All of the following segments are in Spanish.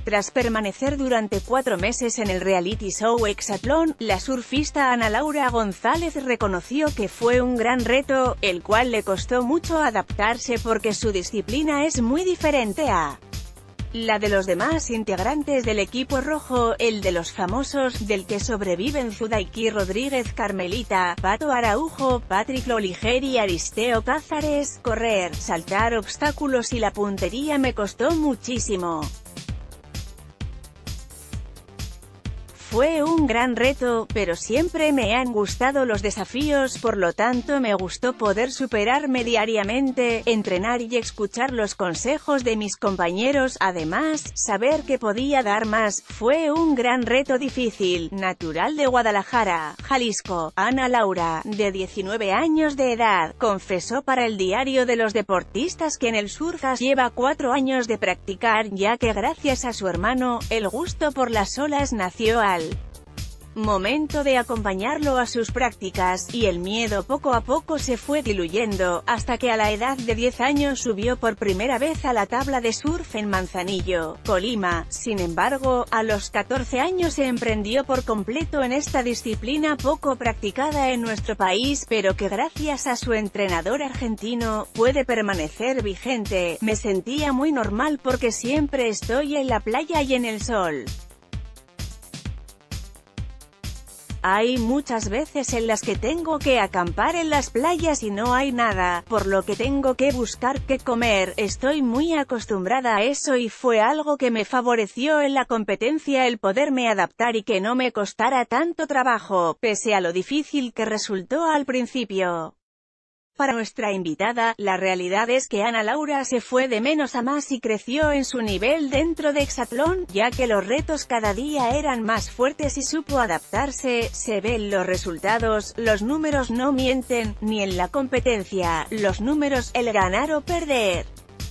Tras permanecer durante 4 meses en el reality show Exatlón, la surfista Ana Laura González reconoció que fue un gran reto, el cual le costó mucho adaptarse porque su disciplina es muy diferente a la de los demás integrantes del equipo rojo, el de los famosos, del que sobreviven Zudaiki Rodríguez, Carmelita, Pato Araujo, Patrick Loliger y Aristeo Cázares. Correr, saltar obstáculos y la puntería me costó muchísimo. Fue un gran reto, pero siempre me han gustado los desafíos, por lo tanto me gustó poder superarme diariamente, entrenar y escuchar los consejos de mis compañeros, además, saber que podía dar más. Fue un gran reto difícil. Natural de Guadalajara, Jalisco, Ana Laura, de 19 años de edad, confesó para el Diario de los Deportistas que en el surf lleva 4 años de practicar, ya que gracias a su hermano, el gusto por las olas nació al momento de acompañarlo a sus prácticas, y el miedo poco a poco se fue diluyendo, hasta que a la edad de 10 años subió por primera vez a la tabla de surf en Manzanillo, Colima. Sin embargo, a los 14 años se emprendió por completo en esta disciplina poco practicada en nuestro país, pero que gracias a su entrenador argentino, puede permanecer vigente. Me sentía muy normal porque siempre estoy en la playa y en el sol. Hay muchas veces en las que tengo que acampar en las playas y no hay nada, por lo que tengo que buscar qué comer. Estoy muy acostumbrada a eso y fue algo que me favoreció en la competencia el poderme adaptar y que no me costara tanto trabajo, pese a lo difícil que resultó al principio. Para nuestra invitada, la realidad es que Ana Laura se fue de menos a más y creció en su nivel dentro de Exatlón, ya que los retos cada día eran más fuertes y supo adaptarse. Se ven los resultados, los números no mienten, ni en la competencia, los números, el ganar o perder.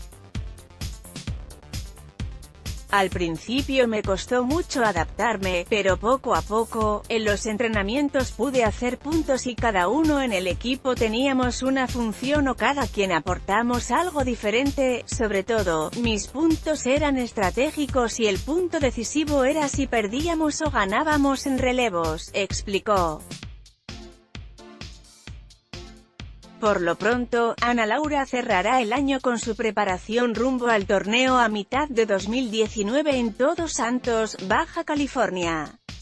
Al principio me costó mucho adaptarme, pero poco a poco, en los entrenamientos pude hacer puntos y cada uno en el equipo teníamos una función o cada quien aportamos algo diferente. Sobre todo, mis puntos eran estratégicos y el punto decisivo era si perdíamos o ganábamos en relevos, explicó. Por lo pronto, Ana Laura cerrará el año con su preparación rumbo al torneo a mitad de 2019 en Todos Santos, Baja California.